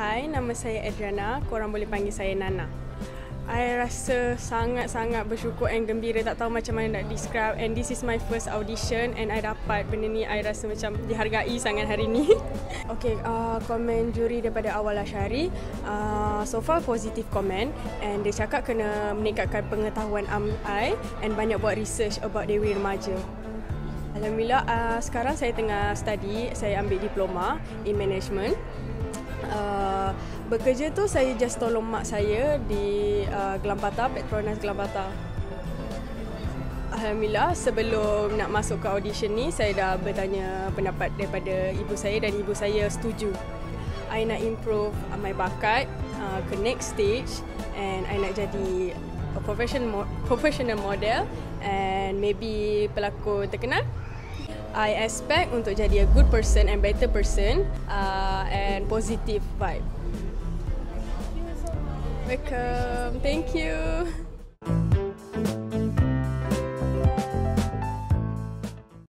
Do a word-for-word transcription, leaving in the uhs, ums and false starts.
Hai, nama saya Adriana. Korang boleh panggil saya Nana. I rasa sangat-sangat bersyukur dan gembira, tak tahu macam mana nak describe. And this is my first audition and I dapat benda ni. I rasa macam dihargai sangat hari ni. Okay, uh, komen juri daripada awal Asyari. Uh, so far positive comment. And dia cakap kena meningkatkan pengetahuan I and banyak buat research about Dewi Remaja. Alhamdulillah, uh, sekarang saya tengah study. Saya ambil diploma in management. Uh, bekerja tu saya just tolong mak saya di uh, Gelampata, Petronas Gelampata. Alhamdulillah, sebelum nak masuk ke audition ni, saya dah bertanya pendapat daripada ibu saya dan ibu saya setuju. I nak improve my bakat uh, ke next stage and I nak jadi a professional professional model and maybe pelakon terkenal. I expect untuk jadi a good person and better person uh, and positive vibe. Welcome. Thank you.